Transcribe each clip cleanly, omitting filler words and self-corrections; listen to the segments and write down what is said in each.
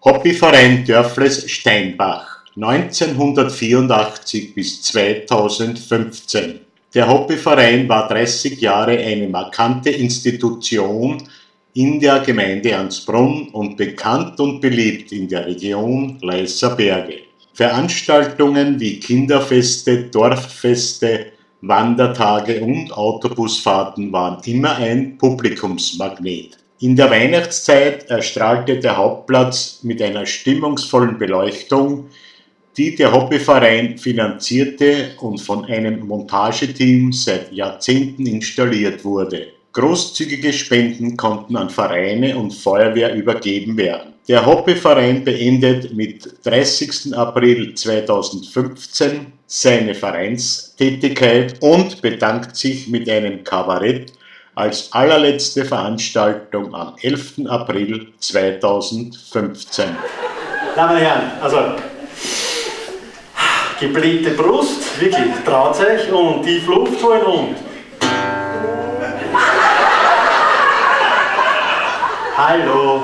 Hobbyverein Dörfles Steinbach 1984 bis 2015. Der Hobbyverein war 30 Jahre eine markante Institution in der Gemeinde Ansbrunn und bekannt und beliebt in der Region Leißer Berge. Veranstaltungen wie Kinderfeste, Dorffeste, Wandertage und Autobusfahrten waren immer ein Publikumsmagnet. In der Weihnachtszeit erstrahlte der Hauptplatz mit einer stimmungsvollen Beleuchtung, die der Hobbyverein finanzierte und von einem Montageteam seit Jahrzehnten installiert wurde. Großzügige Spenden konnten an Vereine und Feuerwehr übergeben werden. Der Hobbyverein beendet mit 30. April 2015 seine Vereinstätigkeit und bedankt sich mit einem Kabarett als allerletzte Veranstaltung am 11. April 2015. Damen und Herren, also geblähte Brust, wirklich, traut euch und tief Luft holen und hallo.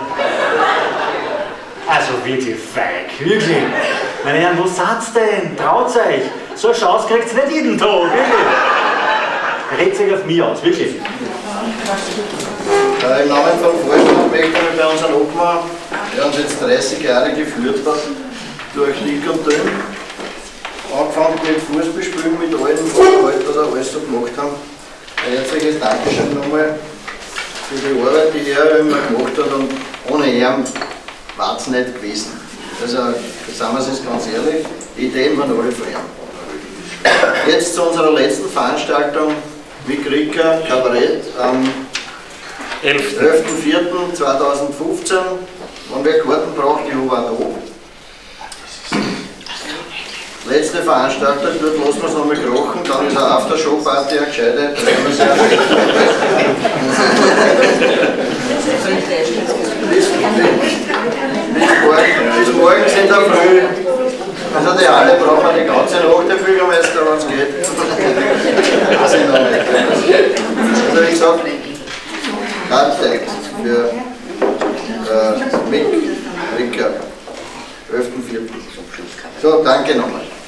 Also wirklich feig, wirklich. Meine Herren, wo seid's denn? Traut euch. So eine Chance kriegt's nicht jeden Tag, wirklich. Redet euch auf mich aus, wirklich. Im Namen vom Vorstand möchten wir bei unseren Obmann, der uns jetzt 30 Jahre geführt hat, durch dick und dünn, angefangen mit Fußballspielen, mit allen, was wir heute oder alles so gemacht haben. Ein herzliches Dankeschön nochmal für die Arbeit, die er immer gemacht hat, und ohne ihn war es nicht gewesen. Also, sagen wir es jetzt ganz ehrlich, die Ideen waren alle von ihm. Jetzt zu unserer letzten Veranstaltung, Mick Ricker, Kabarett, am 11.04.2015. Wenn wer Karten braucht, ich habe auch da. Letzte Veranstaltung, dort lassen wir es nochmal krachen, dann ist eine Aftershow-Party, eine gescheite. Bis morgen sind wir früh. Also die alle brauchen wir die ganze Nacht, der Bürgermeister, wenn es geht. Also wie gesagt, Kartentext für Mick Ricker, 11.04. So, danke nochmal.